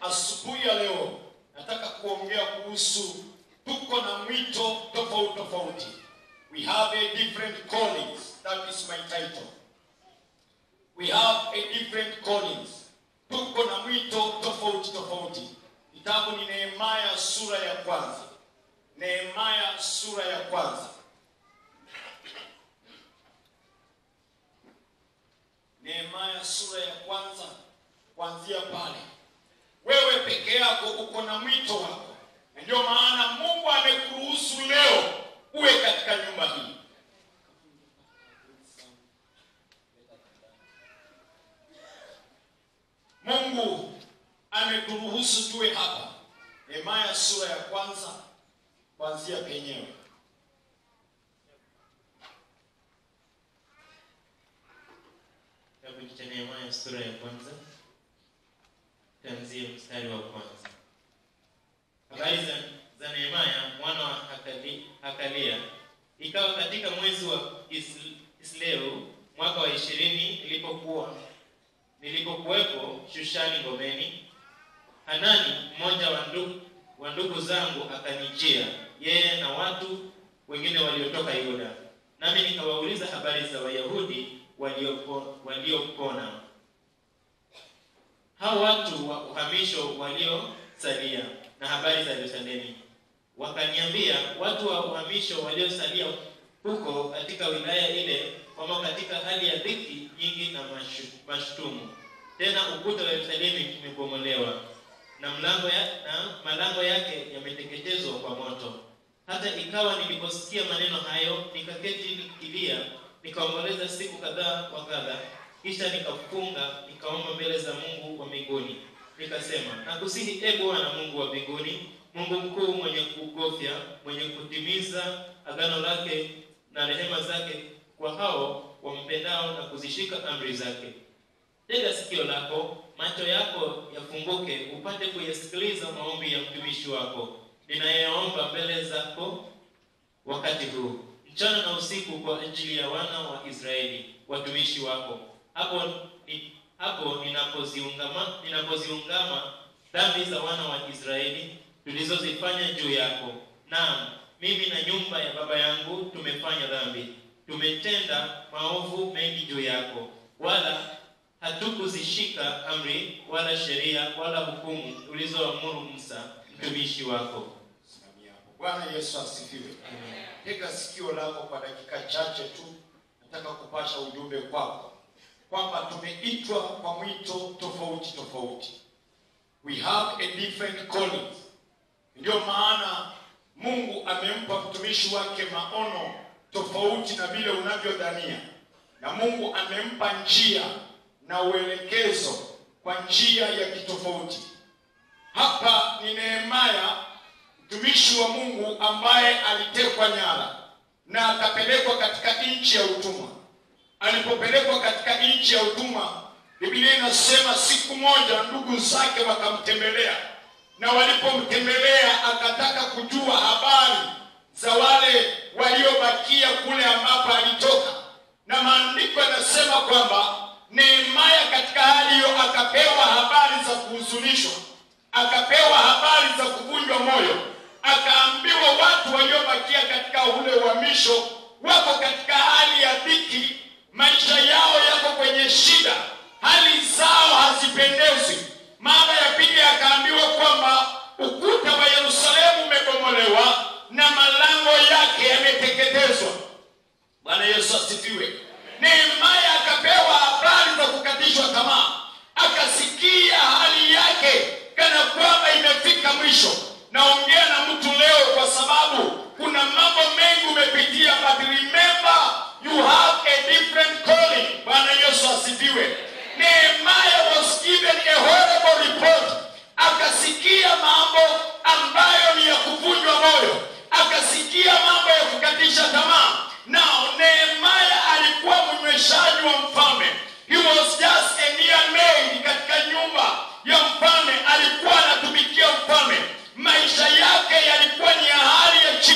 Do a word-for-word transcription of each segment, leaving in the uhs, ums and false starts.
asubuhi ya leo nataka kuongea kuhusu tuko na mwito tofauti tofauti. We have a different callings. That is my title. We have a different callings. Tuko na mwito tofauti tofauti. Kitabu ni Nehemia sura ya kwanza. Nehemia sura ya kwanza. Nehemia sura ya kwanza, kuanzia pale. Wewe peke yako uko na mwito wako. Ndio maana Mungu amekuruhusu leo uwe katika nyumba hii. Mungu ameturuhusu tuwe hapa. Nehemia sura ya kwanza, kuanzia penyewe. Kitabu cha Nehemia sura ya kwanza, kuanzia mstari wa kwanza. Habari za, za Nehemia mwana wa Hakali, Hakalia. Ikawa katika mwezi wa Kisleu mwaka wa ishirini nilipokuwa nilipokuwepo Shushani ngomeni, Hanani mmoja wa ndugu wa ndugu zangu akanijia, yeye na watu wengine waliotoka Yuda. Nami nikawauliza habari za Wayahudi waliopona waliopona, hao watu wa uhamisho waliosalia, na habari za Yerusalemu. Wakaniambia, watu wa uhamisho waliosalia huko katika wilaya ile wamo katika hali ya dhiki nyingi na mashtumu. Tena ukuta wa Yerusalemu umebomolewa na mlango ya, na malango yake yameteketezwa kwa moto. Hata ikawa niliposikia maneno hayo, nikaketi nikilia, nikaomboleza siku kadhaa wa kadhaa. Kisha nikafunga, nikaomba mbele za Mungu wa mbinguni. Nikasema, nakusihi e Bwana Mungu wa mbinguni, Mungu mkuu mwenye kugofya, mwenye kutimiza agano lake na rehema zake kwa hao wampendao na kuzishika amri zake. Tega sikio lako, macho yako yafunguke, upate kuyasikiliza maombi ya mtumishi wako ninayeomba mbele zako wakati huu, mchana na usiku, kwa ajili ya wana wa Israeli watumishi wako. Hapo ni, hapo ninapoziungama ninapoziungama dhambi za wana wa Israeli tulizozifanya juu yako. Naam, mimi na nyumba ya baba yangu tumefanya dhambi, tumetenda maovu mengi juu yako, wala hatukuzishika amri wala sheria wala hukumu ulizoamuru Musa mtumishi wako. Bwana Yesu asifiwe. Amen. Tega sikio lako kwa dakika chache tu. Nataka kupasha ujumbe kwako kwamba tumeitwa kwa mwito tofauti tofauti. We have a different calling. Ndio maana Mungu amempa mtumishi wake maono tofauti na vile unavyodhania. Na Mungu amempa njia na uelekezo kwa njia ya kitofauti. Hapa ni Nehemia, mtumishi wa Mungu ambaye alitekwa nyara na akapelekwa katika nchi ya utumwa. Alipopelekwa katika nchi ya utumwa, Biblia inasema siku moja ndugu zake wakamtembelea, na walipomtembelea akataka kujua habari za wale waliobakia kule ambapo alitoka. Na maandiko yanasema kwamba Nehemia katika hali hiyo akapewa habari za kuhuzunishwa, akapewa habari za kuvunjwa moyo. Akaambiwa watu waliobakia katika ule uhamisho wako katika hali ya dhiki, maisha yao yako kwenye shida, hali zao hazipendezi. Mara ya pili akaambiwa kwamba ukuta wa Yerusalemu umebomolewa na malango yake yameteketezwa. Bwana Yesu asifiwe. Nehemia akapewa habari za kukatishwa tamaa, akasikia hali yake kana kwamba imefika mwisho. Naongea na mtu leo kwa sababu kuna mambo mengi umepitia, but remember you have a different calling. Bwana Yesu asifiwe. Nehemia was given a horrible report. Akasikia mambo ambayo ni ya kuvunjwa moyo, akasikia mambo ya kukatisha tamaa. Now Nehemia alikuwa mnyweshaji wa mfalme. He was just a mere maid katika nyumba ya mfalme, alikuwa anatumikia mfalme. Maisha yake yalikuwa ni ya hali ya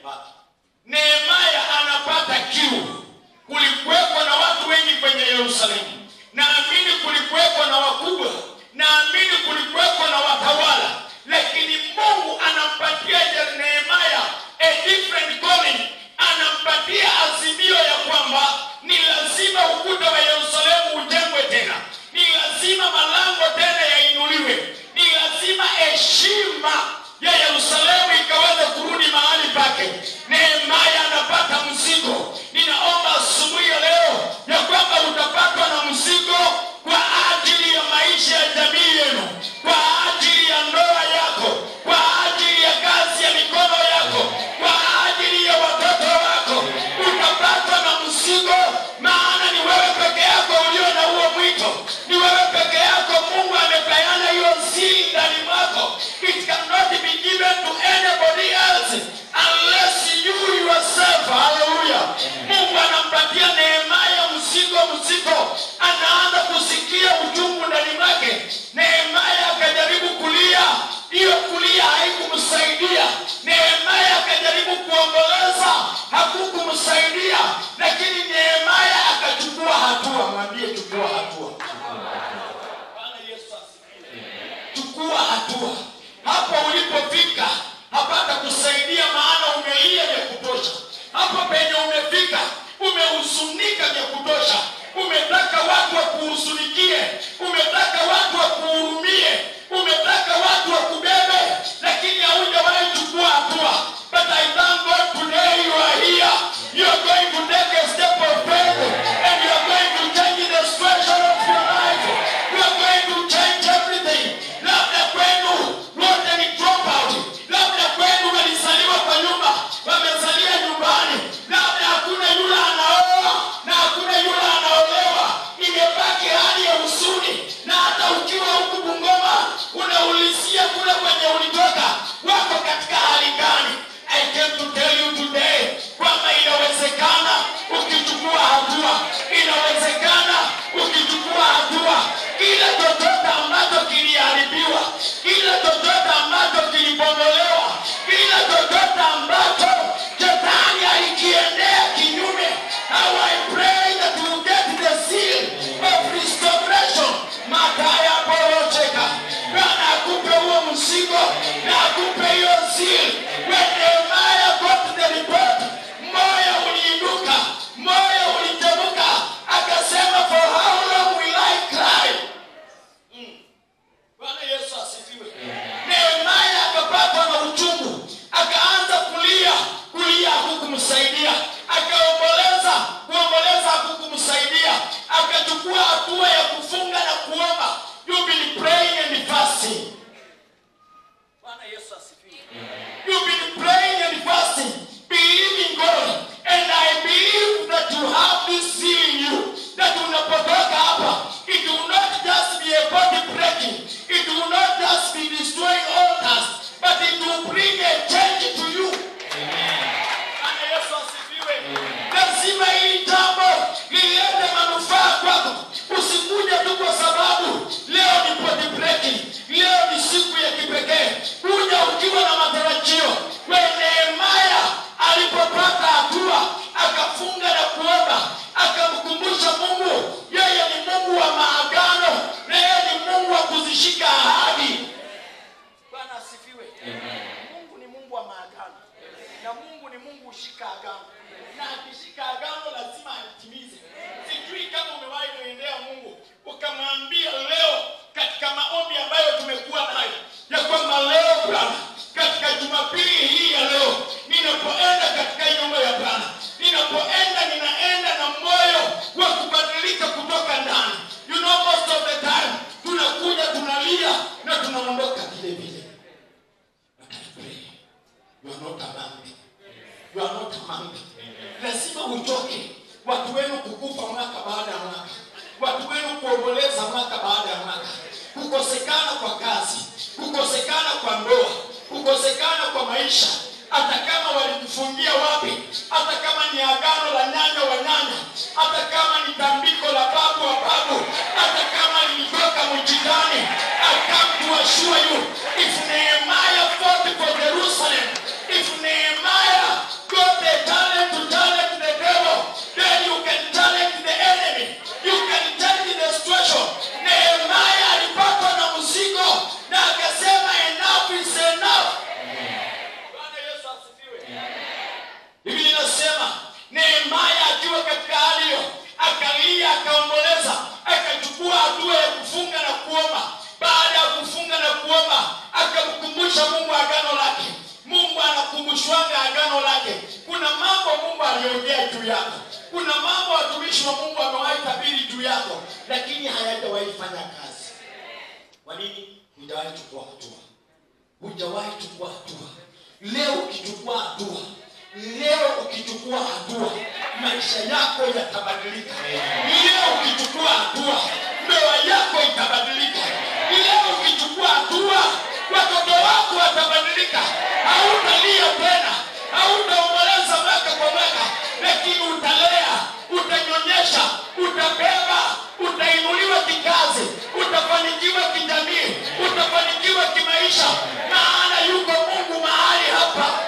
alipata. Nehemia anapata kiu. Kulikuwepo na watu wengi kwenye Yerusalemu. Naamini kulikuwepo na wakubwa. Naamini kulikuwepo na watawala. Lakini Mungu anampatia Nehemia a different calling. Anampatia azimio ya kwamba ni lazima ukuta wa Yerusalemu ujengwe tena. Ni lazima malango tena yainuliwe. Ni lazima heshima ya Yerusalemu ikaweze kurudi mahali pake. Nehemia anapata mzigo. Ninaomba asubuhi ya leo ya kwamba utapatwa na mzigo kwa ajili ya maisha ya jamii yenu, kwa ajili ya ndoa yako, kwa ajili ya kazi ya mikono yako, kwa ajili ya watoto wako. Utapatwa na mzigo, maana ni wewe peke yako ulio na huo mwito. Ni wewe peke yako Mungu amepeana hiyo siri ndani mwako. It cannot be given to anybody else unless you yourself. Hallelujah. Mungu anampatia Nehemia mzigo mzito. Anaanza kusikia uchungu ndani mwake. Nehemia akajaribu kulia, hiyo kulia haikumsaidia. Nehemia akajaribu kuomboleza, hakukumsaidia. Lakini Nehemia akachukua hatua. Mwambie chukua hatua. Bwana Yesu asifiwe. Chukua hatua. Hapo ulipofika hapata kusaidia, maana umelia vya kutosha. Hapo penye umefika umehuzunika vya kutosha. Umetaka watu wakuhuzunikie, umetaka watu wakuhurumie, umetaka watu wakubebe, lakini haujawahi chukua hatua. But I thank God today you are here. You are going to take a step of faith and you are going to change the situation of your life. You are going to change everything. Labda kwenu wote ni drop out. Labda kwenu walizaliwa kwa nyumba, wamezalia nyumbani. Labda hakuna yule anaoa na hakuna yule anaolewa. Imebaki hali ya huzuni. Na hata ukiwa huku Bungoma unaulizia kule kwenye ulitoka, wako katika hali gani? I came to tell you today kwamba inawezekana ukichukua hatua. Inawezekana ukichukua hatua. Kile chochote ambacho kiliharibiwa, kile chochote ambacho kilibomolewa, kile chochote ambacho Shetani alikiendea kinyume, how I pray that you get the seal of restoration. Mataya porocheka. Bwana akupe huo mzigo na akupe hiyo seal. When Nehemia got the report, moyo uliinuka, moyo ulitemuka. Akasema, for how long will I cry? Mm. Bwana Yesu asifiwe. Nehemia akapatwa na uchungu. Akaanza kulia, kulia hakukumsaidia. Akaomboleza, kuomboleza hakukumsaidia. Akachukua hatua ya kufunga na kuomba. You've been praying and fasting. Bwana Yesu asifiwe. You've been praying and fasting, believing God, and I believe that you have this seal in you, that unapotoka hapa, it will not just be a body breaking, it will not just be destroying altars, but it will bring a change to you. Amen. Bwana Yesu asifiwe. Lazima hili jambo lilete manufaa kwako. Usikuje tu kwa sababu leo ni body breaking, leo ni siku ya kipekee. Kuja ukiwa na matarajio. When Nehemia alipopata hatua, akafunga na kuomba, akamkumbusha Mungu, yeye ni Mungu wa maagano, na yeye ni Mungu wa kuzishika ahadi. Bwana asifiwe. Mungu ni Mungu wa maagano. Na Mungu ni Mungu ushika agano. Na akishika agano lazima atimize. Sijui kama umewahi kuendea Mungu ukamwambia leo katika maombi ambayo tumekuwa nayo, ya kwamba leo Bwana, katika Jumapili hii ya leo, ninapoenda katika nyumba ya Bwana, ninapoenda ninaenda na moyo wa kubadilika kutoka ndani. You know, most of the time tunakuja tunalia na tunaondoka vile vile. But I pray you are not among me. You are not among me. Lazima utoke. Watu wenu kukufa mwaka baada ya mwaka, watu wenu kuomboleza mwaka baada ya mwaka, kukosekana kwa kazi, kukosekana kwa ndoa, kukosekana kwa maisha. Hata kama walikufungia wapi, hata kama ni agano la nyanya wa nyanya, hata kama ni tambiko la babu wa babu, hata kama lilitoka mjidani, I come to assure you, if Nehemia fought for Jerusalem, if Nehemia akaomboleza, akachukua hatua ya kufunga na kuomba. Baada ya kufunga na kuomba, akamkumbusha Mungu agano lake. Mungu anakumbushwaga agano lake. Kuna mambo Mungu aliongea juu yako. Kuna mambo watumishi wa Mungu wamewahi tabiri juu yako, lakini hayajawahi fanya kazi. Kwa nini? Hujawahi chukua hatua. Hujawahi chukua hatua. Leo ukichukua hatua, leo ukichukua hatua, maisha yako yatabadilika. Leo ukichukua hatua, ndoa yako itabadilika. Leo ukichukua hatua, watoto wako watabadilika. Hautalia tena, hautaomboleza mwaka kwa mwaka, lakini utalea, utanyonyesha, utabeba, utainuliwa kikazi, utafanikiwa kijamii, utafanikiwa kimaisha, maana yuko Mungu mahali hapa.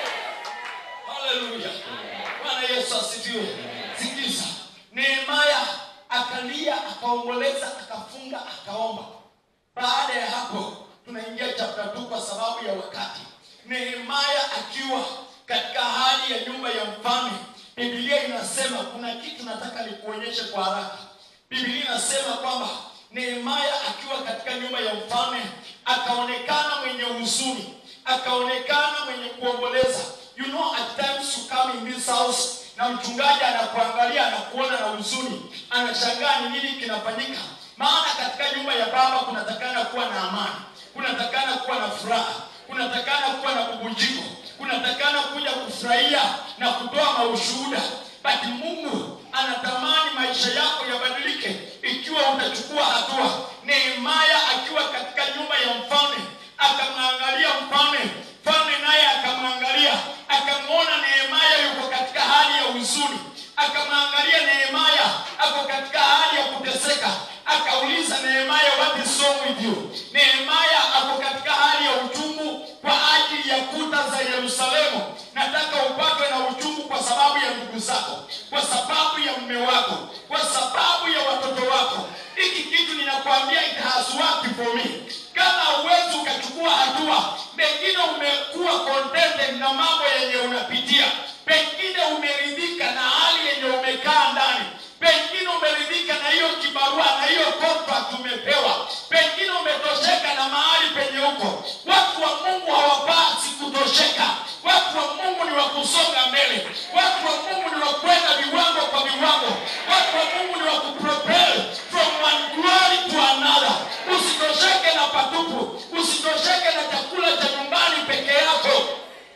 Haleluya. Bwana Yesu asifiwe. Sikiza. Nehemia akalia, akaomboleza, akafunga, akaomba. Baada ya hapo tunaingia chapter two kwa sababu ya wakati. Nehemia akiwa katika hali ya nyumba ya mfalme, Biblia inasema, kuna kitu nataka nikuonyeshe kwa haraka. Biblia inasema kwamba Nehemia akiwa katika nyumba ya mfalme akaonekana mwenye huzuni, akaonekana mwenye kuomboleza. You know, at times you come in this house na mchungaji anakuangalia, anakuona na huzuni, anashangaa ni nini kinafanyika. Maana katika nyumba ya Baba kunatakana kuwa na amani, kunatakana kuwa na furaha, kunatakana kuwa na bubujiko, kunatakana kuja kufurahia na kutoa maushuhuda. But Mungu anatamani maisha yako yabadilike ikiwa utachukua hatua. Nehemia akiwa katika nyumba ya mfalme akamwangalia mfalme, mfalme naye akamwangalia, akamwona Nehemia yuko katika hali ya huzuni, akamwangalia Nehemia ako katika hali ya kuteseka, akauliza Nehemia, what is wrong with you? Nehemia ako katika hali ya uchungu kwa ajili ya kuta za Yerusalemu. Nataka upatwe na uchungu kwa sababu ya ndugu zako, kwa sababu ya mume wako, kwa sababu ya watoto wako. Hiki kitu ninakwambia, it has worked for me. Kama uwezi ukachukua hatua, pengine umekuwa contented na mambo yenye unapitia, pengine umeridhika na hali yenye umekaa ndani, pengine umeridhika na hiyo kibarua na hiyo contract umepewa, pengine umetosheka na mahali penye uko. Watu wa Mungu hawapasi kutosheka. Watu wa Mungu ni wa kusonga mbele. Watu wa Mungu ni wa kwenda viwango kwa viwango. Watu wa Mungu ni wa kupropel from one glory to another. Usitosheke na patupu, usitosheke na chakula cha nyumbani peke yako.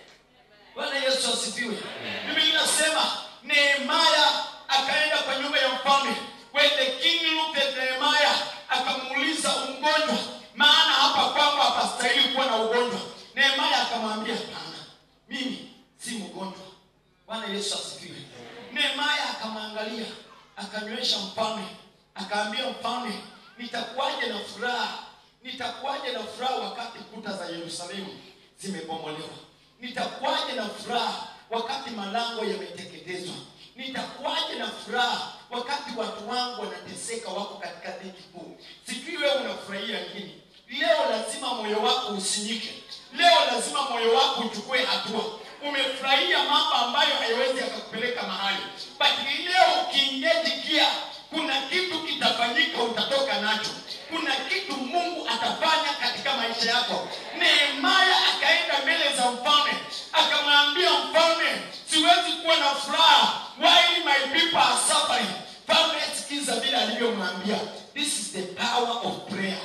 Bwana Yesu asifiwe. Biblia inasema Nehemia akaenda kwa nyumba ya mfalme. When the king looked at Nehemia, akamuuliza ugonjwa, maana hapa kwamba hapastahili kuwa na ugonjwa. Nehemia akamwambia, hapana, mimi si mgonjwa. Bwana Yesu asifiwe. Nehemia akamwangalia, akanywesha mfalme, akaambia mfalme, nitakuwaje na furaha? Nitakuwaje na furaha wakati kuta za Yerusalemu zimebomolewa? Nitakuwaje na furaha wakati malango yameteketezwa? Nitakuwaje na furaha wakati watu wangu wanateseka, wako katika dhiki kuu? Sijui wewe unafurahia nini? Leo lazima moyo wako usinyike. Leo lazima moyo wako uchukue hatua. Umefurahia mambo ambayo hayawezi yakakupeleka mahali, but leo ukiingia jikia, kuna kitu kitafanyika, utatoka nacho. Kuna kitu Mungu atafanya katika maisha yako. Nehemia akaenda mbele za mfalme, akamwambia mfalme, siwezi kuwa na furaha while my people are suffering. Mfalme sikiza vile alivyomwambia. This is the power of prayer.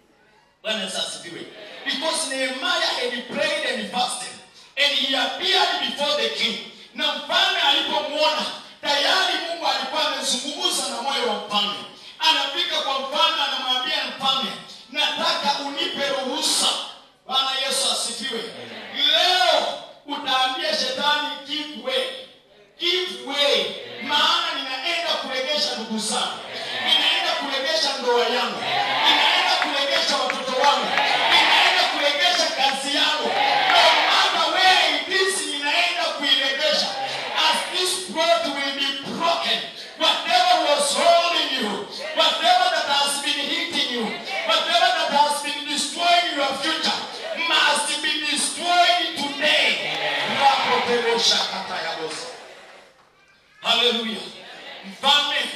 Bwana Yesu asifiwe. Because Nehemia had prayed and fasted and he appeared before the king. Na mfalme alipomwona, tayari Mungu alikuwa amezungumza na moyo wa mfalme. Anafika kwa mfalme, anamwambia mfalme, nataka unipe ruhusa. Bwana Yesu asifiwe. Leo utaambia shetani, give way, give way, maana ninaenda kuregesha ndugu zangu, ninaenda kuregesha ndoa yangu, ninaenda kuregesha watoto wangu, ninaenda kuregesha kazi yangu. No matter where it is, ninaenda kuiregesha. As this road will be broken, whatever was holding you, whatever that has been hitting you, whatever that has been destroying your future, must be destroyed today. Hallelujah. Mfalme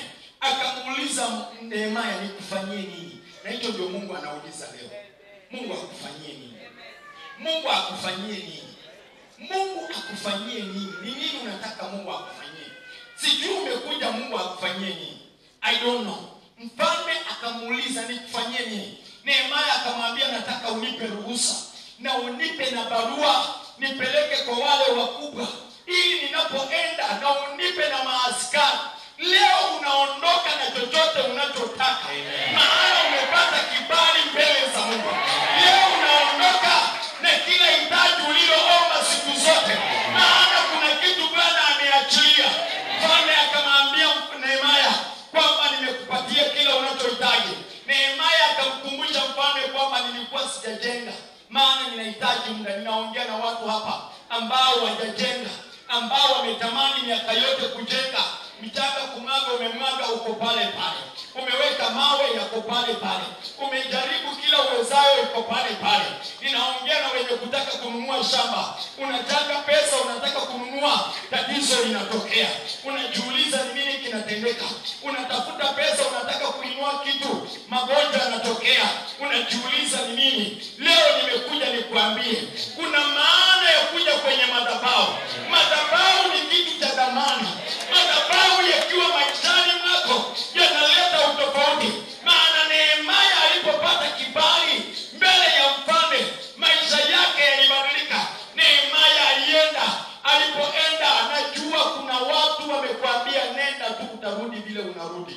Akamuuliza Nehemia, nikufanyie nini? Na hicho ndio Mungu anauliza leo. Mungu akufanyie nini? Mungu akufanyie nini? Mungu akufanyie nini? Ni nini unataka Mungu akufanyie? Sijui umekuja Mungu akufanyie nini. I don't know. Mfalme akamuuliza, nikufanyie nini? Nehemia akamwambia, nataka unipe ruhusa na unipe na barua nipeleke kwa wale wakubwa, ili ninapoenda na unipe na maaskari. Leo unaondoka na chochote unachotaka. Maana umepata kibali mbele za Mungu. Leo unaondoka na kila hitaji uliloomba siku zote. Maana kuna kitu Bwana ameachilia. Mfalme akamwambia Nehemia kwamba nimekupatia kila unachohitaji. Nehemia akamkumbusha mfalme kwamba nilikuwa sijajenga. Maana ninahitaji muda. Ninaongea na watu hapa ambao hawajajenga, ambao wametamani miaka yote kujenga. Mchanga kumwaga umemwaga uko pale pale. Umeweka mawe yako pale pale. Umejaribu kila uwezayo uko pale pale. Ninaongea na wenye kutaka kununua shamba. Unataka pesa, unataka kununua, tatizo linatokea. Unajiuliza ni nini kinatendeka. Unatafuta pesa, unataka kuinua kitu, magonjwa yanatokea. Unajiuliza ni nini. Leo nimekuja nikuambie, kuna maana ya kuja kwenye madhabahu. Madhabahu ni kitu cha dhamana. Madhabahu yakiwa maishani mwako yanaleta utofauti. Maana Nehemia alipopata kibali mbele ya mfalme, maisha yake yalibadilika. Nehemia alienda, alipoenda anajua kuna watu wamekwambia nenda tu utarudi vile unarudi.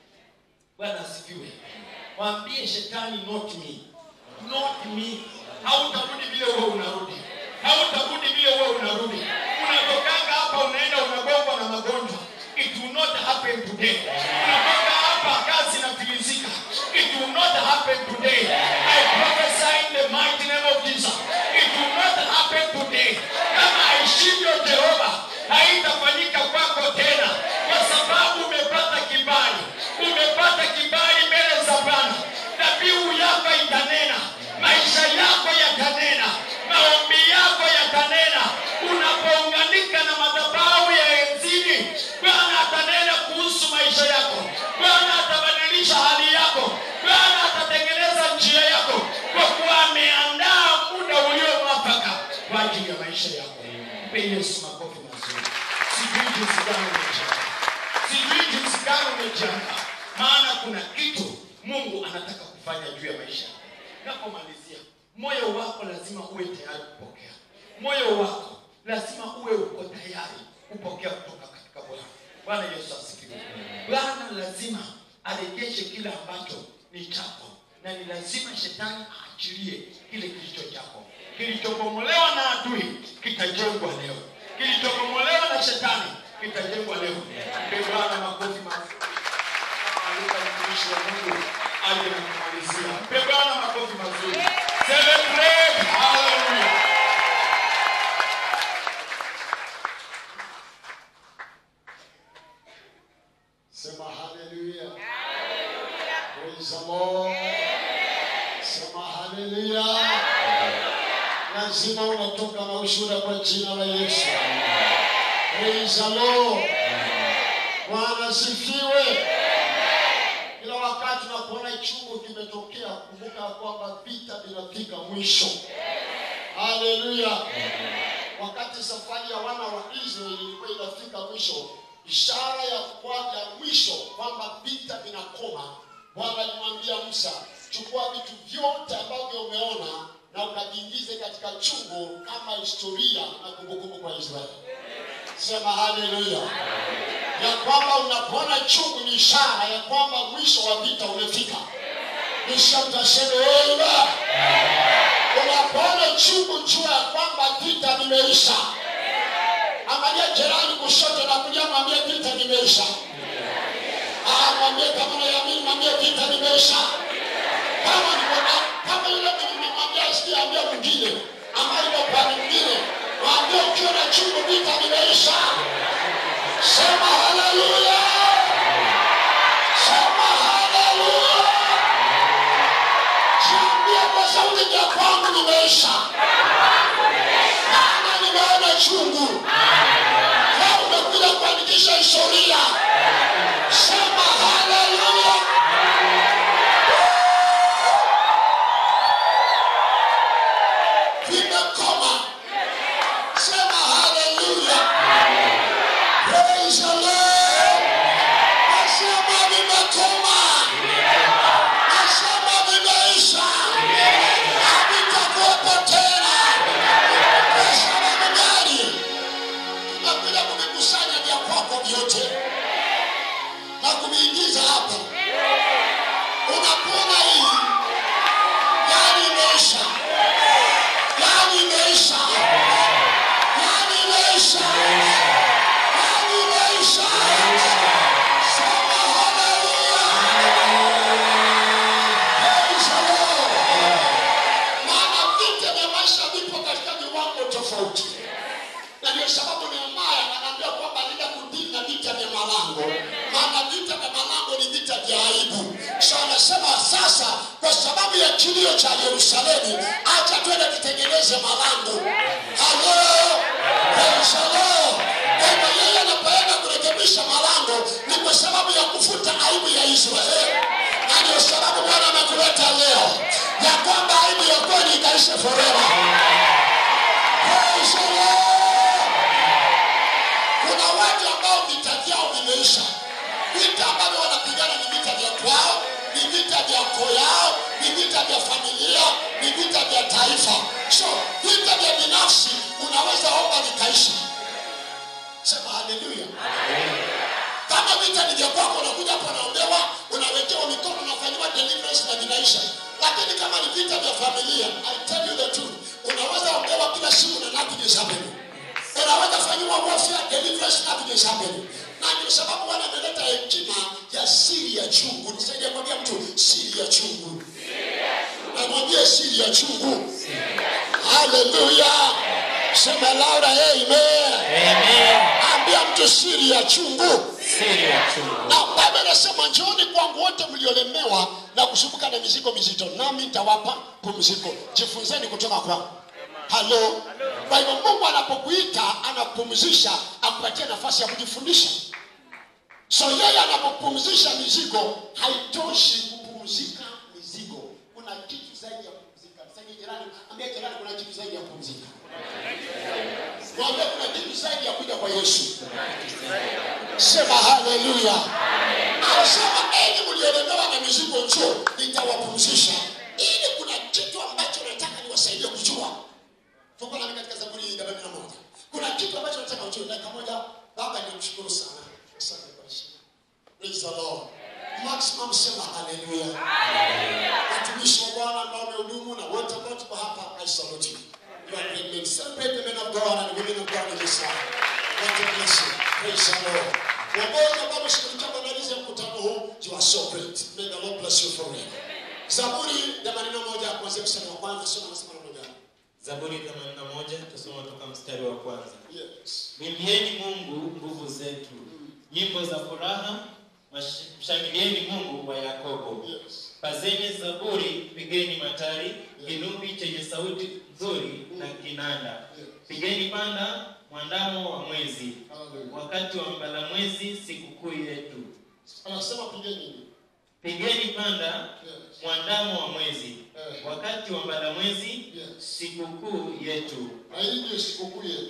Bwana asifiwe. Waambie shetani, not me. Not me. Hautarudi vile wewe unarudi. Hautarudi vile wewe unarudi. Unatokanga hapa unaenda unagongwa na magonjwa. It will not happen today. Unatoka hapa kazi na filizika. It will not happen today. I prophesy in the mighty name of Jesus. It will not happen today. Kama aishivyo Jehova, haitafanyika kwako tena. Kwa sababu umepata kibali. Umepata kibali mbele za Bwana. Dhabihu yako itanena. Maisha yako yatanena. Maombi yako yatanena. Unapounganika na madhabahu ya enzini, Bwana atanena kuhusu maisha yako. Bwana atabadilisha hali yako. Bwana atatengeneza njia yako, kwa kuwa ameandaa muda ulio mwafaka kwa ajili ya maisha yako. Mpe Yesu makofi mazuri. Sijui jinsi gani umejiandaa. Sijui jinsi gani umejiandaa. Maana kuna kitu Mungu anataka kufanya juu ya maisha. Napomalizia, moyo wako lazima uwe tayari kupokea. Moyo wako lazima uwe uko tayari kupokea kutoka katika Bwana. Bwana Yesu asifiwe. Bwana lazima arejeshe kila ambacho ni chako, na ni lazima shetani aachilie kile kilicho chako. Kilichobomolewa na adui kitajengwa leo. Kilichobomolewa na shetani kitajengwa leo. Mpe Bwana makofi mazuri. Alika mtumishi wa Mungu aje na kumalizia. Mpe Bwana makofi mazuri. Celebrate. Hallelujah. Sema hallelujah. Hallelujah. Praise the Lord. Amen. Sema hallelujah. Hallelujah. Lazima unatoka na ushuhuda kwa jina la Yesu. Amen. Praise the Lord. Bwana sifiwe. Kila wakati unapoona chungu kimetokea, kumbuka kwamba vita vinafika mwisho. Hallelujah. Wakati safari ya wana wa Israeli ilikuwa inafika mwisho, ishara ya kwanza mwisho kwamba vita vinakoma, Bwana alimwambia Musa, chukua vitu vyote ambavyo umeona na ukajiingize katika chungu kama historia na kumbukumbu kwa Israeli. Sema haleluya. Ya kwamba unapoona chungu ni ishara ya kwamba mwisho wa vita umefika. Kisha mtasema wewe, unapoona chungu jua ya kwamba vita vimeisha. Angalia jirani kushoto na kulia, mwambie vita vimeisha. Ah, mwambie kama unaamini, mwambie vita vimeisha. Kama ni kama yule mwambie asikie, ambia mwingine, ama ile pale mwingine, mwambie ukiona chungu vita vimeisha. Sema haleluya. Sema haleluya. Mwambie kwa sauti ya kwangu nimeisha. Maana nimeona chungu. Leo umekuja kuandikisha historia. Sema yote na kumiingiza hapa. Unapoona hii yani imeisha, yani imeisha, yani imeisha, yani imeisha. Sema haleluya. Praise the Lord. Maana vita vya maisha vipo katika viwango tofauti. Na ndio sababu Nehemia ananiambia kwamba nenda kudili na vita vya malango. Maana vita vya malango ni vita vya aibu. So anasema sasa kwa sababu ya kilio cha Yerusalemu, acha twende tutengeneze malango. Hello. Praise the Lord. Kwa yeye anapoenda kurekebisha malango ni kwa sababu ya kufuta aibu ya Israeli. Na ndio sababu Bwana amekuleta leo ya kwamba aibu ya kweli ikaishe forever. Praise the Lord. Kuna watu ambao vita vyao vimeisha. Vita ambavyo wanapigana ni vita vya kwao, ni vita vya koo yao, ni vita vya familia, ni vita vya taifa. So vita vya binafsi unaweza omba vikaisha. Sema haleluya. Kama vita ni vya kwako, unakuja hapa unaombewa, unawekewa mikono, unafanywa deliverance na vinaisha. Lakini kama ni vita vya familia, I tell you the truth, unaweza ombewa kila siku na nothing is happening. Unaweza fanywa warfare, deliverance, nothing is happening. Na ndio sababu Bwana ameleta hekima ya siri ya chungu. Nisaidie kwambia mtu siri ya chungu. Namwambie siri ya chungu. Haleluya. Sema laura amen. Amen. Ambia mtu siri ya chungu. Siri ya chungu. Na Biblia inasema njooni kwangu wote mliolemewa na kusumbuka na mizigo mizito, nami nitawapa pumziko. Jifunzeni kutoka kwangu. Halo. Kwa hivyo Mungu anapokuita anakupumzisha, akupatia nafasi ya kujifundisha. So yeye anapopumzisha mizigo, haitoshi kupumzika mizigo. Kuna kitu zaidi ya kupumzika. Sasa jirani, ambia jirani kuna kitu zaidi ya kupumzika. Mwambie kuna kitu zaidi ya kuja kwa Yesu. Sema haleluya. Anasema enyi mliolemewa na mizigo njoo, nitawapumzisha. Ili kuna kitu ambacho nataka niwasaidie kujua. Fungu la katika Zaburi arobaini na moja. Kuna kitu ambacho nataka ujue. Dakika moja. Baba nimshukuru sana. Asante kwa heshima. Praise the Lord. Maximum sema haleluya. Haleluya. Watumishi wa Bwana ambao wamehudumu na wote ambao tuko hapa, I salute you. You are great men. Celebrate the men of God and the women of God in this life. God bless you. Praise the Lord. Wagonjwa ambao mshirika maandalizi ya mkutano huu, you are so great. May the Lord bless you forever. Zaburi themanini na moja kuanzia mstari wa kwanza, soma nasema namna gani? Zaburi themanini na moja tusome kutoka mstari wa kwanza. Yes. Mwimbieni Mungu nguvu zetu. Nyimbo za furaha, mshangilieni Mungu wa Yakobo. Yes. Pazeni zaburi, pigeni matari, kinubi chenye sauti nzuri na kinanda. Pigeni panda, mwandamo wa mwezi. Wakati wa mbala mwezi sikukuu yetu. Anasema pigeni. Pigeni panda, mwandamo wa mwezi. Wakati wa mbala mwezi sikukuu yetu. Na hii ndio sikukuu yetu.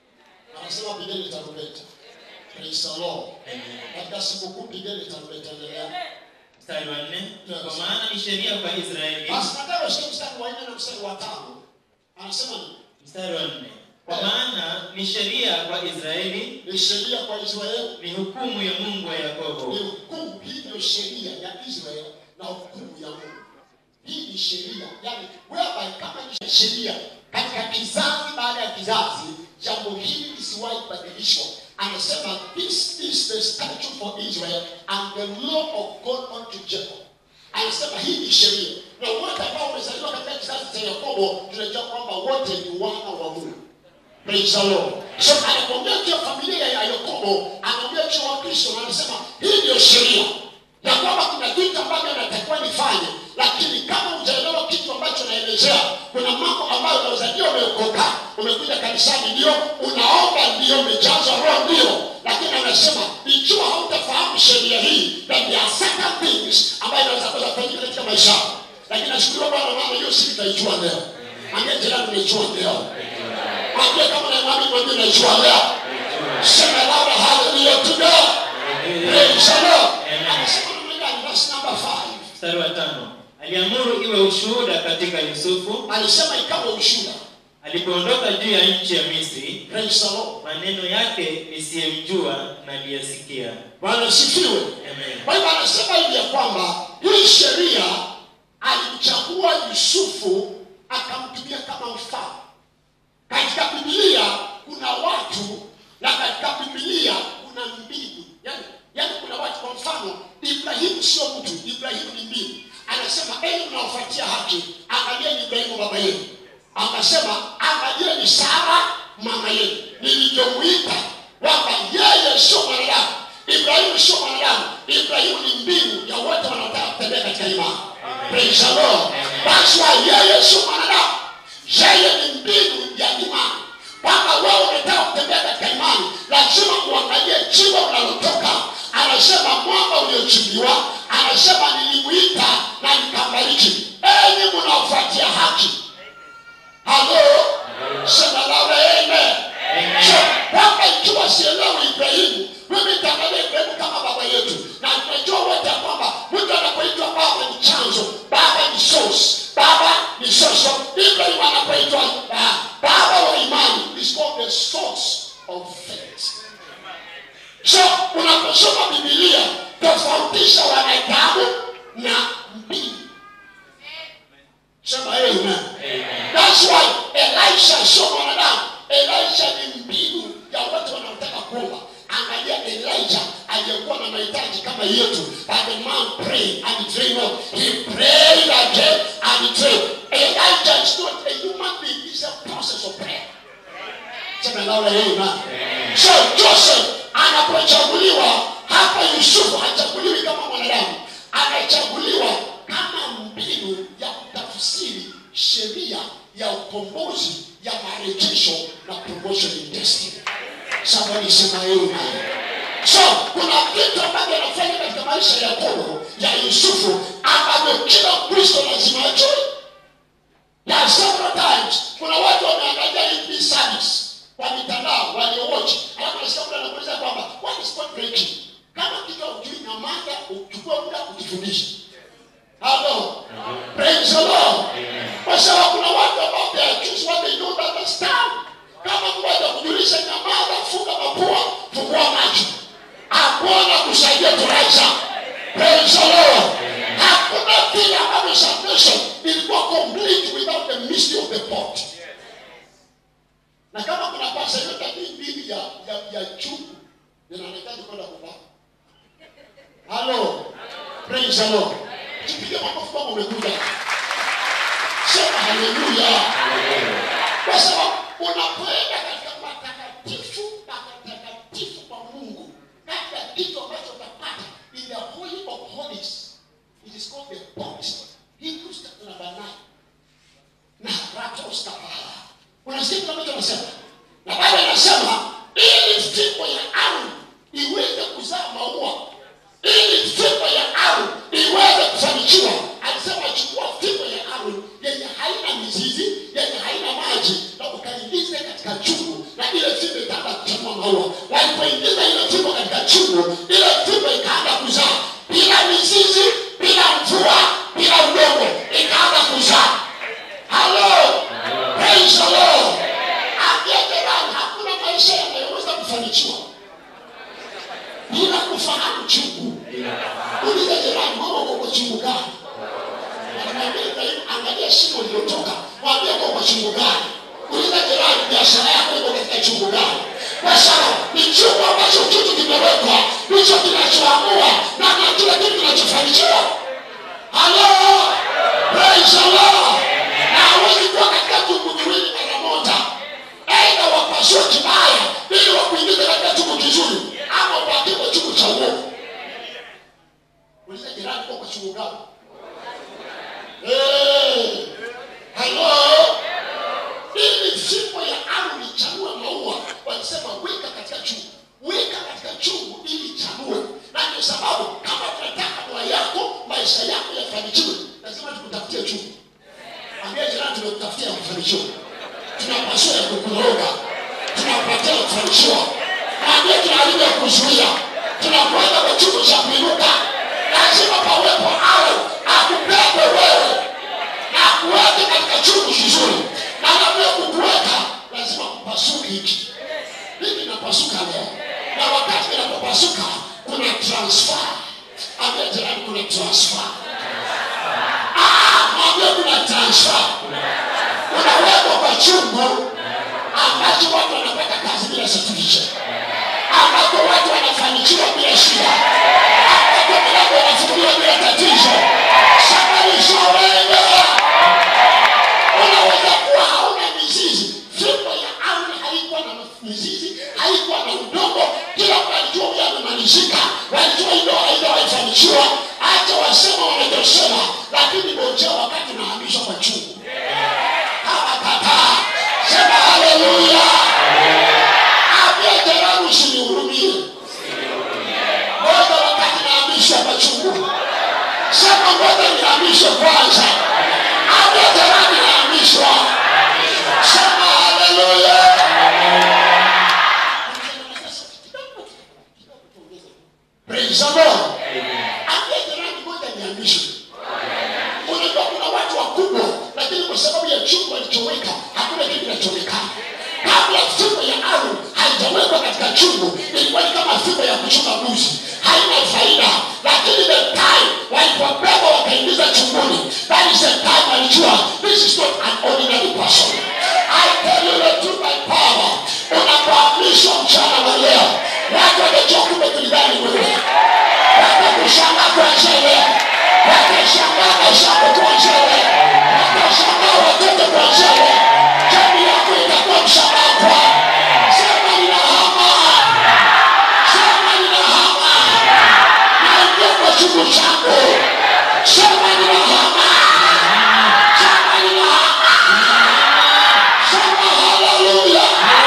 Anasema pigeni tarumbeta. Praise the Lord. Katika sikukuu pigeni tarumbeta leo. Mstari wa nne. Kwa maana ni sheria kwa Israeli. Basi nataka usikie mstari wa nne na mstari wa tano. Anasema nini? Mstari wa nne. Kwa maana ni sheria kwa Israeli, ni sheria kwa Israeli, ni hukumu ya Mungu wa Yakobo. Ni hukumu, hii ndio sheria ya Israeli na hukumu ya Mungu. Hii ni sheria, yani wewe kama ni sheria katika kizazi baada ya kizazi, jambo hili lisiwahi kubadilishwa. Anasema this is the statute for Israel and the law of God unto Jacob. Anasema hii ni sheria. Na wote ambao wamezaliwa katika kizazi cha Yakobo tunajua kwamba wote ni wana wa Mungu. Praise the Lord. So anakuambia kwa familia ya Yakobo, anakuambia kwa Wakristo, na anasema hii ndio sheria. Ya kwamba kuna kitu ambacho natakiwa nifanye, lakini kama hujaelewa kitu ambacho naelezea, kuna mambo ambayo unaweza umeokoka, umekuja kanisani ndio, unaomba ndio, umejazwa roho ndio, lakini anasema ikiwa hautafahamu sheria hii, then there are certain things ambayo inaweza kufanyika katika maisha. Lakini nashukuru Bwana maana hiyo sisi tunaijua leo. Angalia jirani tunaijua leo. Mwambie kama na mwambie mwambie tunaijua leo. Sema laura hallelujah to God. Praise the Lord. Anasema ni verse number five. Mstari wa tano. Aliamuru iwe ushuhuda katika Yusufu. Alisema ikawa ushuhuda. alipoondoka juu ya nchi ya Misri, Praise the Lord. maneno yake nisiyemjua na niliyasikia. Bwana sifiwe. Amen. Kwa hivyo anasema hivi ya kwamba hii sheria alimchagua Yusufu akamtumia kama mfano. Katika Biblia kuna watu na katika Biblia kuna mbinu. Yaani, yaani kuna watu, kwa mfano Ibrahimu sio mtu, Ibrahimu ni mbinu. Anasema enyi mnaofuatia haki, angalieni Ibrahimu baba yenu. Akasema angalieni Sara mama yenu. Nilichomuita kwamba yeye sio mwanadamu. Ibrahimu sio mwanadamu. Ibrahimu ni mbinu ya wote wanaotaka kutembea katika imani. Praise the Lord. That's why yeye sio mwanadamu. Yeye ni mbinu ya imani. Kama wewe unataka kutembea katika imani, lazima uangalie jiwe unalotoka. Anasema mwamba uliochimbiwa, anasema nilimuita na nikambariki. Enyi mnaofuatia haki. Hello? Sema lawe amen. So, kwamba ikiwa sielewi Ibrahimu, mimi nitaangalia Ibrahimu kama baba yetu. Na tunajua wote kwamba mtu anapoitwa baba ni chanzo, baba ni source, baba ni source. Ibrahimu anapoitwa uh, baba wa imani is called the source of faith. So, unaposoma Biblia, tofautisha wanadamu na mbinu. Sema amen. That's why Elisha sio mwanadamu. Elisha ni mbinu ya watu wanaotaka kuomba. Angalia Elijah aliyekuwa na mahitaji kama yetu. But the man prayed and he prayed not. He prayed again and he prayed. Elijah is not a human being. It's a process of prayer. Sema naona amen. So Joseph anapochaguliwa hapa, Yusufu hachaguliwi kama mwanadamu. Anachaguliwa kama mbinu ya kutafsiri sheria ya ukombozi, ya marejesho na promotion in destiny. Somebody sema amen. So kuna kitu ambacho anafanya katika maisha ya Yakobo, ya Yusufu, ambacho kila Kristo lazima ajue. Na several times kuna watu wameangalia hii service kwa mitandao, waliowote, alafu nasikia mtu anakuuliza kwamba what is code breaking? Kama kitu hujui na mada, uchukue muda kujifundisha. Hello. Praise the Lord. Kwa sababu kuna watu ambao they are choose what they don't understand. Kama mmoja kujulisha nyamaza, funga mapua, fungua macho. Hakuna kusaidia turaisha. Praise the Lord. Hakuna kile ambacho salvation ilikuwa complete without the mystery of the pot. Na kama kuna pasa yote mbili ya ya ya chuku, inahitaji kwenda kuvaa. Hello. Praise the Lord. Tupige makofi kama umekuja. Sema haleluya. Kwa sababu unapoenda katika matakatifu, matakatifu kwa Mungu, katika kitu ambacho utapata in the holy of holies, it is called the pot. Hebrews chapter number nine. Na ratos kapaha. Unasikia kama mtu anasema? Na Biblia inasema ili fimbo ya Aaron iweze kuzaa maua, ili fimbo ya Aaron iweze kufanikiwa, alisema chukua fimbo ya Aaron yenye haina mizizi, yenye haina maji, na ukaingize katika chungu, na ile fimbo ikaanza kuchanua maua. Walipoingiza ile fimbo katika chungu, ile fimbo ikaanza kuzaa bila mizizi, bila mvua, bila udongo, ikaanza kuzaa. Hello. Praise the Lord. Akiajerani hakuna maisha yanayoweza kufanikiwa bila kufahamu chungu. Uliza jirani, mama uko kwa chungu gani? Angalia shimo lililotoka, mwambie uko kwa chungu gani? Uliza jirani, biashara yako iko katika chungu gani? Kwa sababu ni chungu ambacho kitu kimewekwa, ndicho kinachoamua na kila kitu kinachofanikiwa. Hello. Praise the Lord. Na hawezi kuwa katika chungu kiwili mara moja. Aidha wapasue kibaya ili wakuingize katika chungu kizuri, ama upate kwa chungu cha uovu. Uliza jirani, kwa chungu gani? Eh. Hello. Ili fimbo ya Aaron ichanue maua, walisema weka katika chungu. Weka katika chungu ili ichanue. Na ndio sababu kama tunataka ndoa yako, maisha yako yafanikiwe, lazima tukutafutie chungu. Ambia jirani, tunakutafutia kufanikiwa. Tunapaswa ya kukoroga. Tunapatia kufanikiwa. Ambia tunaharibu ya kuzuia. Tunakwenda kwa chungu cha kuinuka. Lazima pawepo Aaron akubebe wewe na kuweke katika chungu kizuri. Na anavyo kukuweka lazima kupasuka hiki. Hiki napasuka leo. Na wakati kinapopasuka kuna transfer. Ambia jirani kuna transfer. Ah, mwambie kuna transfer. Unawekwa kwa chungu ambacho watu wanapata kazi bila certificate. Ambapo watu wanafanikiwa bila shida. Ambapo milango inafunguliwa bila tatizo. Somebody surrender. Unaweza kuwa hauna mizizi. Fimbo ya Aroni haikuwa na mizizi, haikuwa na udongo. Kila mtu alijua huyu amemalizika. Walijua hilo haifanikiwa. Hata wasema wanajosema, lakini ngojea wakati unahamishwa kwa chungu. Kama kataa. Sema haleluya. Ambia jirani usinihurumie. Ngoja wakati nahamishwa kwa chungu. Sema ngoja nihamishwe kwanza. Ambia jirani nahamishwa. Sema haleluya. Praise the Lord. Ambia jirani ngoja nihamishwe. Unajua kuna watu wakubwa, lakini kwa sababu ya chungu walichoweka hakuna kitu kinachonekana. Kabla fimbo ya Aroni haijawekwa katika chungu, ilikuwa ni kama fimbo ya kuchunga mbuzi, haina faida. Lakini the time walipobeba wakaingiza chunguni, that is the time walijua this is not an ordinary person. I tell you the truth by power. Unapohamishwa mchana wa leo, watu watajua kumbe tulidhani wewe. Watakushangaa kuanzia leo. Watashangaa maisha yako kuanzia leo. Watashangaa watoto kuanzia leo. Jamii yako itakuwa mshangaa kwa. Sema ninahama. Sema ninahama. Naingia kwa chungu changu. Sema ninahama. Sema ninahama. Sema haleluya.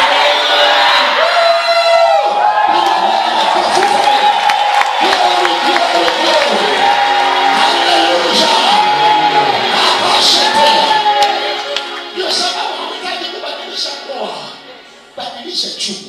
Badilisha chungu.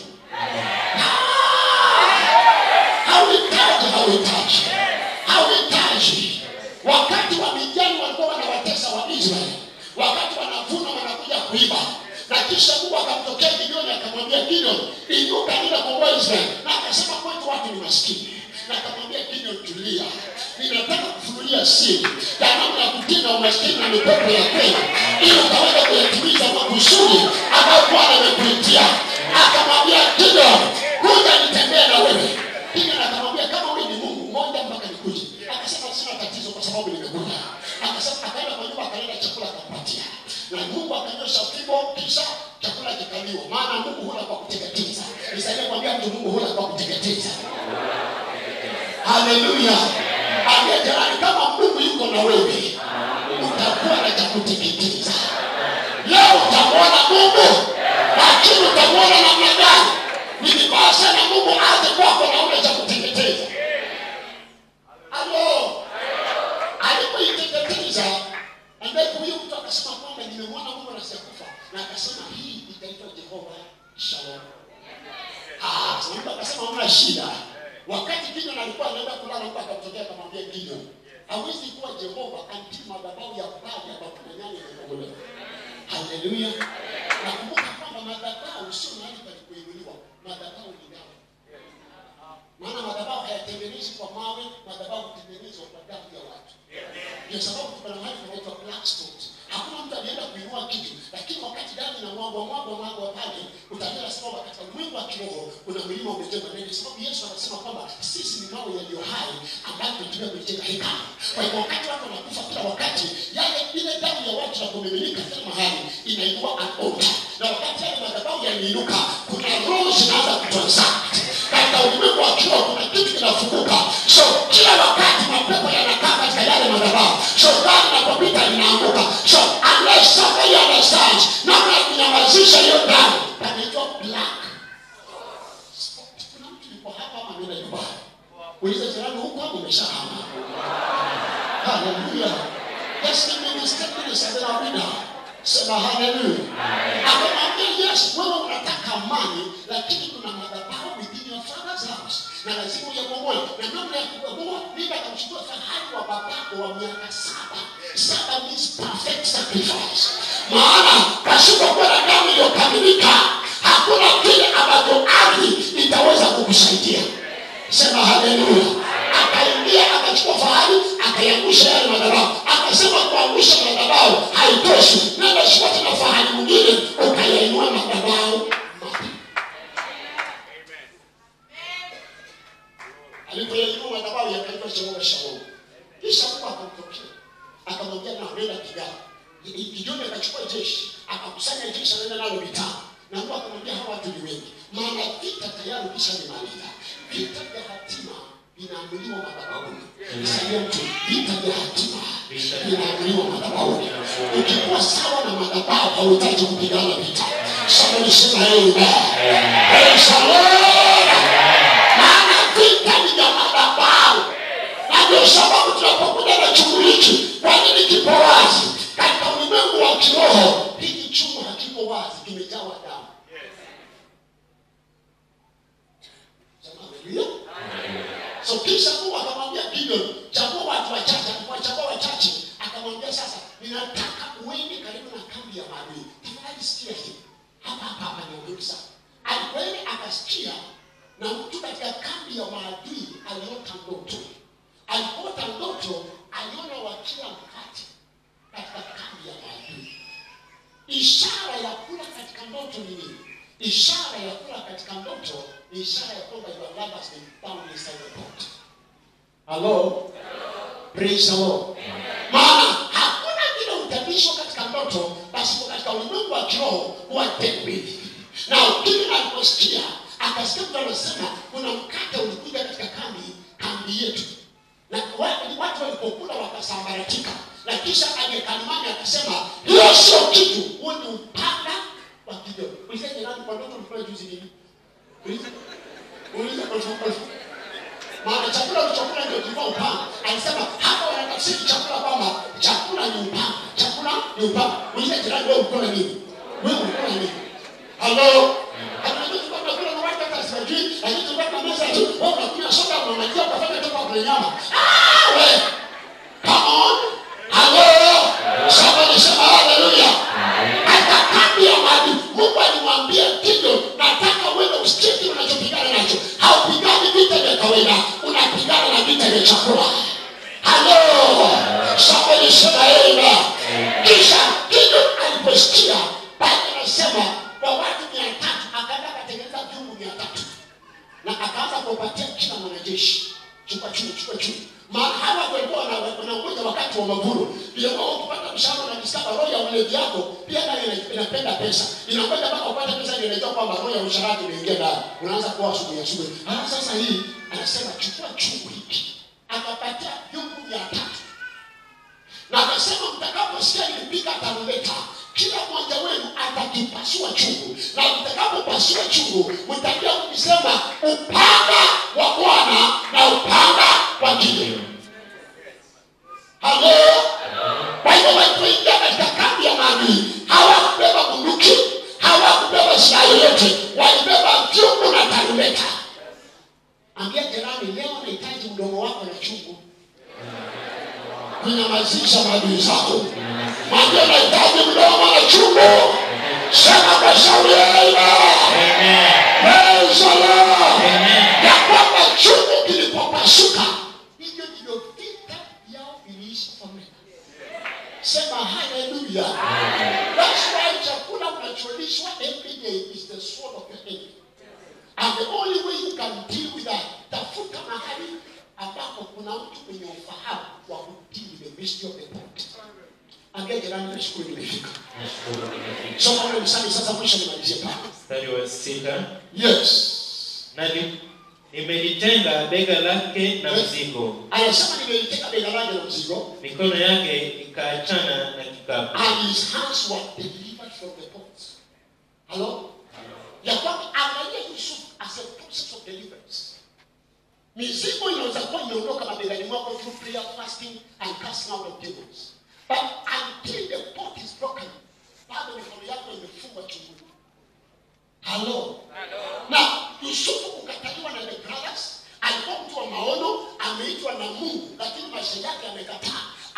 Hauhitaji, hauhitaji, hauhitaji. Wakati wa Midiani walikuwa wanawatesa wa Israeli, wakati wanavuna wanakuja kuiba, na kisha Mungu akamtokea Gideoni akamwambia Gideon, inuka nenda kukomboa Israeli. Na akasema kwetu watu ni maskini. Na akamwambia Gideon, tulia. Ninataka kufunulia siri ya namna ya kutinda umaskini na mipepo ya kweli, ili ukaweza kuyatimiza makusudi ambayo Bwana amekuitia. Akamwambia Gideon, kuja nitembee na wewe. Gideon akamwambia kama wewe ni Mungu, ngoja mpaka nikuje. Akasema sina tatizo kwa sababu nimekuja. Akasema akaenda kwa nyumba akaleta chakula akampatia. Na Mungu akanyosha fimbo kisha chakula kikaliwa. Maana Mungu hula kwa kuteketeza. Nisaidie kwambia mtu Mungu hula kwa kuteketeza. Haleluya. Ambia jirani kama Mungu yuko na wewe, utakuwa na cha kuteketeza. Leo utamwona Mungu, lakini utamwona namna gani? Ni vibaya sana Mungu aje kwako na ule cha kuteketeza. Halo. Alipoiteketeza, ambaye huyo mtu akasema kwamba nimemwona Mungu na sijakufa. Na akasema hii itaitwa Jehova Shalom. Ah, sasa akasema hamna shida. Wakati Gideon alikuwa anaenda kulala, Mungu akamtokea akamwambia Gideon, hawezi kuwa Jehova until madhabahu ya Baali ya baba na nyanya imekombolewa. Haleluya. Nakumbuka kwamba madhabahu sio mahali pa kuinuliwa, madhabahu ni damu. Maana madhabahu hayatengenezwi kwa mawe, madhabahu hutengenezwa kwa damu ya watu. Ndio sababu kuna mahali panaitwa black stones. Hakuna mtu alienda kuinua kitu, lakini wakati damu inamwagwa mwagwa mwagwa pale, utaona sababu katika ulimwengu wa kiroho kuna mlima umejengwa ndani. Sababu Yesu anasema kwamba sisi ni mawe yaliyo hai ambayo tunatumia kujenga hekalu. Kwa hiyo wakati watu wanakufa kila wakati, yale ile damu ya watu na kumiminika kila mahali inaikuwa an altar. Na wakati yale madhabahu yaliinuka, kuna roho zinaanza kutransact. Katika ulimwengu wa kiroho kuna kitu kinafunguka. So kila wakati mapepo yanakaa katika yale madhabahu. So damu inapopita inaanguka. So unless somebody understands namna ya kunyamazisha hiyo damu, panaitwa black. Kuna mtu yuko hapa ama ameenda nyumbani? Uliza jirani huko hapo umeshahama. Haleluya. Just give me this ten minutes and then I'll be down. Sema haleluya. Akamwambia yes, wewe unataka amani, lakini kuna madhabahu within your father's house. Na lazima uyabomoe. Na namna ya kubomoa, Biblia inamchukua fahari wa babako wa miaka saba. Saba means perfect sacrifice. Maana pasipo kuwa na damu iliyokamilika hakuna kile ambacho ardhi itaweza kukusaidia. Sema haleluya. Akaingia akachukua fahali akayangusha yale madhabahu. Akasema kuangusha madhabahu haitoshi. Nenda chukua tena fahali mwingine ukayainua madhabahu. Alipoyainua madhabahu yakaitwa Jehova Shalom. Kisha Mungu akamtokea. Akamwambia na nenda Kigali. Gideoni akachukua jeshi, akakusanya jeshi anaenda nalo vitani. Na Mungu akamwambia hawa watu ni wengi. Maana vita tayari kishamaliza. Vita vya hatima vinaamuliwa madhabahuni. Nisaidia mtu, vita vya hatima vinaamuliwa madhabahuni. Ukikuwa sawa na madhabahu hautaki kupigana vita. Sasa nisema amen. Praise the Lord. Maana vita ni vya madhabahu. Na ndio sababu tunapokuja na chungu hiki, kwa nini kipo wazi? Katika ulimwengu wa kiroho, hiki chungu hakipo wazi, kimejawa damu. So kisha Mungu akamwambia Gideon, chagua watu wachache, akawachagua wachache, akamwambia sasa, ninataka uende karibu na kambi ya maadui. Tafadhali sikia hii. Hapa hapa hapa ni sana. Alikwenda akasikia na mtu katika kambi ya maadui aliota ndoto. Alipoota ndoto, aliona wakila mkate katika kambi ya maadui. Ishara ya kula katika ndoto ni nini? Ishara ya kula katika ndoto ni ishara ya kwamba your love has been found inside the pot. Hello? Praise the Lord. Maana hakuna vile utabishwa katika ndoto basi katika ulimwengu wa kiroho huwa dead. Na ukimya aliposikia akasikia mtu anasema kuna mkate ulikuja katika kambi kambi yetu. Na watu walipokula wakasambaratika. Na kisha angekalimani akasema hiyo sio kitu, huo ni upanga wa Gideon. Ulizaje nani kwa ndoto ulikuwa juzi nini? Uliza uliza kwa sababu maana chakula ulichokula ndio kilikuwa upanga. Alisema hapa wanatafsiri chakula kwamba chakula ni upanga. Chakula ni upanga. Uliza jirani wewe uko na nini? Wewe uko na nini? Hello? Anajua kwamba kuna watu hata sijui, lakini kwa meza tu wewe unakunywa soda na maji ukafanya toka kwa nyama. Ah wewe. Come on. Hello. Somebody say hallelujah. Hata kambi ya maadui Mungu alimwambia Gideon, nataka wewe usikie unachopigana nacho. Haupigani vita vya kawaida, unapigana na vita vya chakula. Hello. Somebody say amen. Kisha Gideon aliposikia Biblia inasema kwa watu mia tatu akaenda akatengeneza vyungu mia tatu. Na akaanza kupatia kila mwanajeshi. Chukua chungu, chukua chungu. Maana hawa walikuwa wanaongoja wakati wa mavuno. Ndio wao kupata mshahara na kisaba roho ya ulevi yako pia nayo inapenda pesa. Inakwenda mpaka upate pesa ndio inajua kwamba roho ya ushirika imeingia ndani. Unaanza kuwa asubuhi asubuhi. Ah sasa hii anasema chukua chungu hiki. Akapatia vyungu mia tatu. Na akasema mtakaposikia nilipiga tarumbeta, kila mmoja wenu atakipasua chungu. Na mtakapopasua chungu, mtakuja kusema upanga wa Bwana na upanga wa Gideon. Hello? Kwa hivyo walipoingia katika kambi ya maadui, hawakubeba bunduki, hawakubeba silaha yoyote, walibeba vyungu na tarumbeta. Ambia jirani leo nahitaji mdomo wako na chungu. Kunyamazisha maadui zako. Mwambie nahitaji mdomo na chungu. Sema kwa sauti amen. Praise the Lord. Ya kwamba chungu kilipopasuka, hivyo ndivyo vita yao iliisha kwa mema. Sema hallelujah. That's why chakula unacholishwa every day is the sword of your enemy. And the only way you can deal with that, tafuta mahali ambapo kuna mtu mwenye ufahamu wa kudeal with the mystery of the pot. Angalia jirani, nashukuru nimefika. Soma ule mstari sasa mwisho nimalizie pale. Mstari wa sita. Yes. Na nimelitenga bega lake na mzigo. Anasema nimelitenga bega lake na mzigo. Mikono yake ikaachana na kikapu. And his hands were delivered from the pot. Hello? Ya kwamba angalia Yusuf as a process of deliverance. Mizigo inaweza kuwa inaondoka mabegani mwako through prayer, fasting and casting out of demons. But until the pot is broken, bado mikono yako imefungwa chunguni. Hello? Na Yusufu kukataliwa na the brothers, alikuwa mtu wa maono, ameitwa na Mungu, lakini maisha yake amekataa.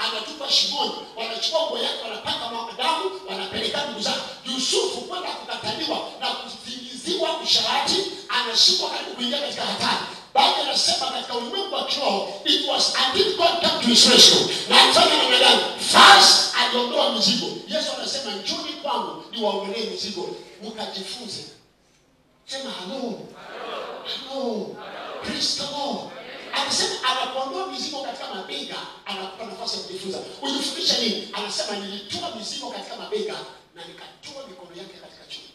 anatupa shimoni, wanachukua nguo yake wanapaka damu, wanapeleka ndugu zake. Yusufu kwenda kukataliwa na kuzingiziwa usharati, anashikwa karibu kuingia katika hatari. Biblia inasema katika ulimwengu wa kiroho, it was until God came to his rescue. Na mfano namna gani? First aliondoa mizigo. Yesu anasema njoni kwangu niwaondolee mizigo mkajifunze. Sema hello. Hello. Praise the Lord. Anasema anapoondoa mizigo katika mabega, anakupa nafasi ya kujifunza. Ujifundisha nini? Anasema nilitoa mizigo katika mabega na nikatoa mikono yake katika chini.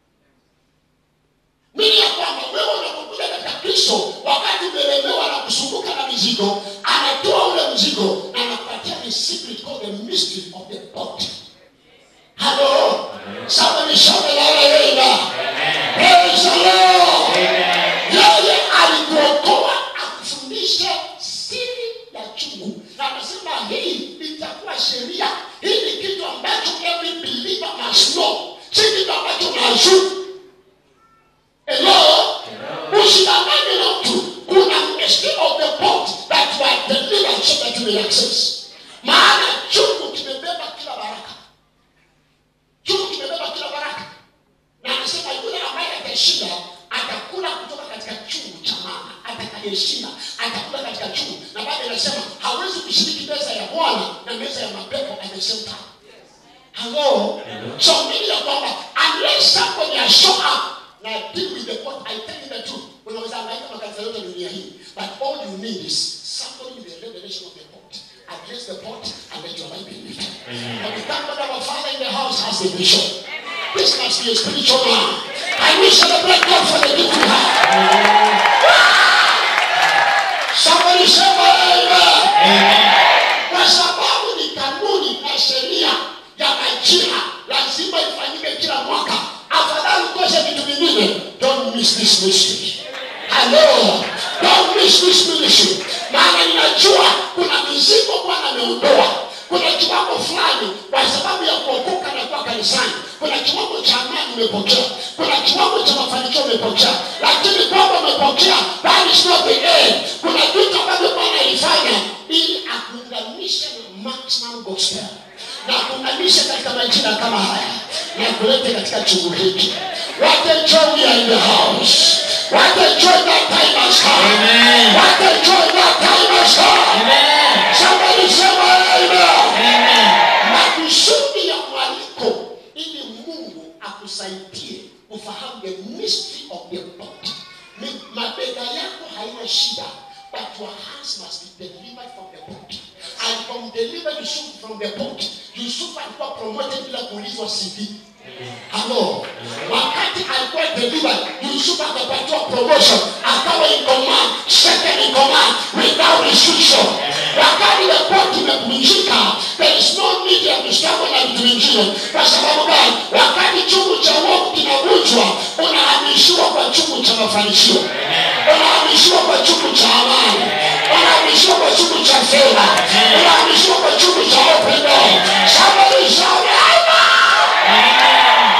Mimi ya kwamba wewe unapokuja katika Kristo, wakati umelemewa na kusumbuka na mizigo, anatoa ule mzigo na anakupatia the secret called the mystery of the body. Hello. Somebody shout the Lord amen. Praise the Lord. Yeye alikuokoa akufundishe siri ya chungu. Na anasema hii itakuwa sheria. Hii ni kitu ambacho every believer must know. Si kitu ambacho unajua. Hello? Usidanganywe na mtu. Kuna mystery of the body that you are delivered so that you will access. Maana chungu kimebeba kila baraka. Chungu kimebeba kila baraka. Na anasema yule ambaye atashinda atakula kutoka katika chungu cha maana. Atakayeshinda atakula katika chungu. Na Biblia inasema hawezi kushiriki meza ya Bwana na meza ya mapepo at the same time. Hello? So mimi ya kwamba unless somebody has show up na deal with the pot, I tell you the truth. Unaweza angaika makanisa yote dunia hii, but all you need is somebody with the revelation of the pot. Address the pot and let your life be lifted. But we thank God our Father in the house has a vision. This must be a spiritual man. I will celebrate God for the gift we have. Somebody say amen. Kwa sababu ni kanuni na sheria ya majira lazima ifanyike kila mwaka. Afadhali ukose vitu vingine. Don't miss this mystery. Hello. Don't miss this mystery. Maana ninajua kuna mizigo Bwana ameondoa. Kuna kiwango fulani kwa sababu ya kuokoka na kuwa kanisani. Kuna kiwango cha amani umepokea. Kuna kiwango cha mafanikio umepokea. Lakini kwamba umepokea, that is not the end. Kuna vitu ambavyo Bwana alifanya ili akuunganishe na maximum gospel. Na kuunganisha katika majira kama haya. Na kulete katika chungu hiki. What a joy we are in the house. What a joy that time has come. Amen. What a joy that time has come. Amen. Somebody say amen. Amen. Makusudi ya mwaliko ili Mungu akusaidie ufahamu the mystery of the body. Mabega yako haina shida, but your hands must be delivered from the body. And from delivered Yusuf from the body, Yusuf alikuwa promoted bila kuulizwa C V. Hello. Wakati alikuwa delivered, Yusuf akapatiwa promotion, akawa in command, second in command, without restriction. Wakati the body imevunjika, there is no need ya kustruggle na vitu vingine. Kwa sababu gani? Wakati chungu cha uovu kinavunjwa, unahamishiwa kwa chungu cha mafanikio. Unahamishiwa kwa chungu cha amani. Unahamishiwa kwa chungu cha fedha. Unahamishiwa kwa chungu cha open door. Somebody shout amen.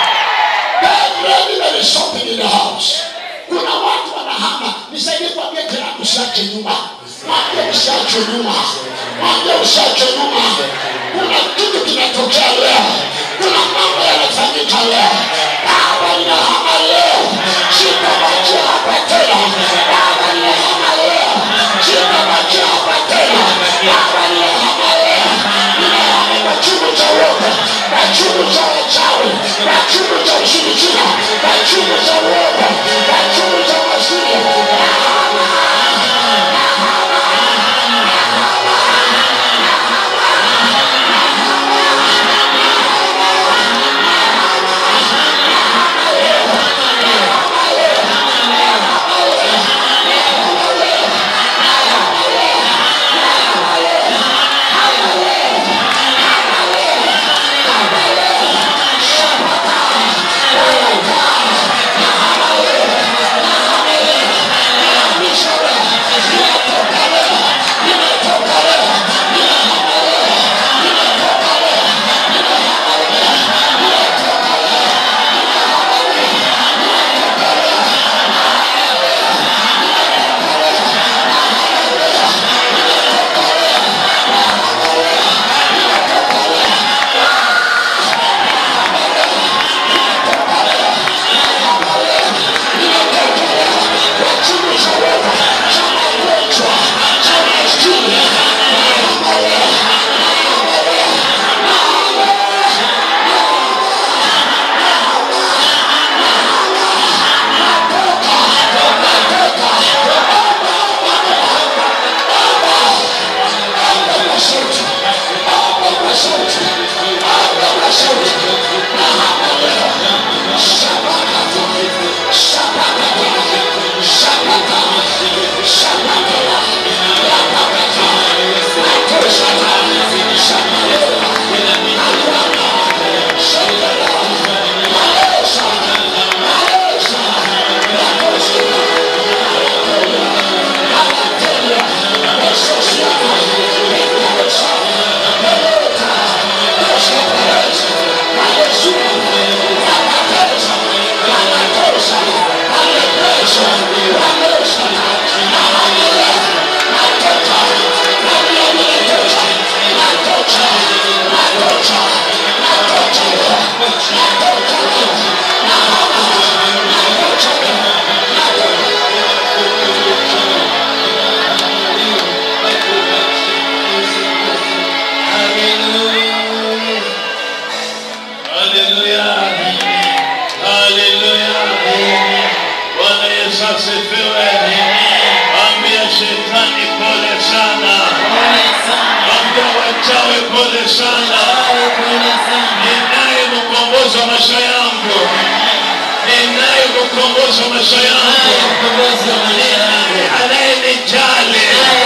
There is something in the house. Kuna watu wanahama. Nisaidie kuambia jirani usiache nyuma. Mwambie usiache nyuma. Mwambie usiache nyuma. Kuna kitu kinatokea leo. Kuna mambo yanafanyika leo. Baba ninahama leo. Sitabakia hapa tena. Baba ninahama leo. Sitabakia hapa tena. Baba ninahama leo. Ninahama kwa chungu cha uoga. Kwa chungu cha wachawi. Kwa chungu cha ushirikina. Kwa chungu cha uoga. Kwa chungu cha masiri. Nahama. Nahama. sana. Ninaye mkombozi wa maisha yangu. Ninaye mkombozi wa maisha yangu. Anayenijali.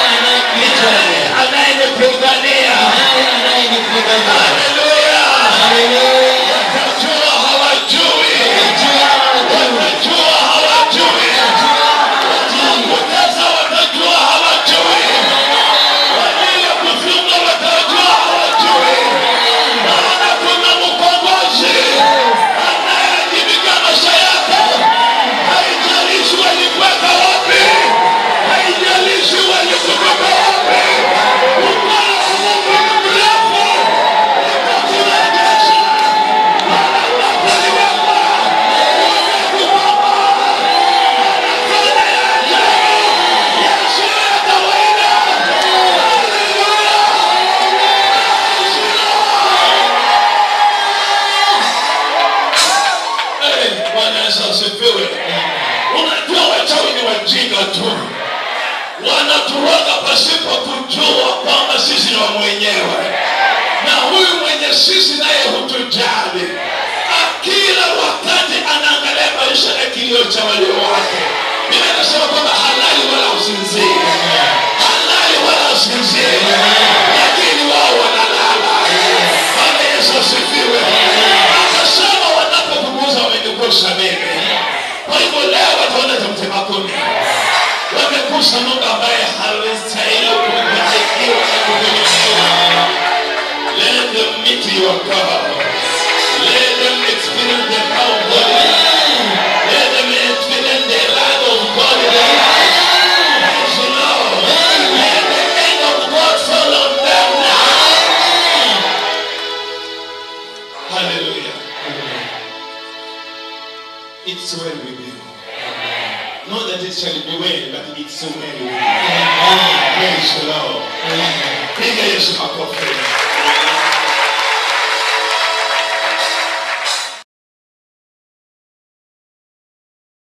Anayenipigania. Haleluya. Watajua hawajui. Watajua hawajui. Watakutesa watajua hawajui. Walio kufunga watajua hawajui. Maana kuna mkombozi anayeajibika maisha yako. Haijalishi walikuweka wapi. Haijalishi walikutoka wapi. Upana wa Mungu ni mrefu. Utakurejesha. Maana ambapo aliwekwa. Utakukomboa. Anafanya ya ajabu. Yesu ya kawaida. Haleluya. Hey, Bwana Yesu asifiwe. Unajua wachawi ni wajinga tu. Wanaturoga pasipo kujua kwamba sisi ni wa mwenyewe. Na huyu mwenye sisi naye hutujali. Kila wakati anaangalia maisha ya kilio cha walio wake. Biblia inasema kwamba halali wala usinzie. Halali wala usinzie. Lakini wao wanalala. Bwana Yesu asifiwe. Akasema wanapopunguza wamenigusa mimi. Kwa hivyo leo wataona cha mtema kuni. Wamekusa Mungu ambaye hawastahili kubarikiwa na kutumikiwa. Let them meet your God. Let them experience the power of God. Let them experience the light of God in their lives. Praise the Lord. Let the hand of God fall on them now. Hallelujah. It's well with you. Not that it shall be well, but it's so well with you. Praise the Lord. Piga Yesu makofi.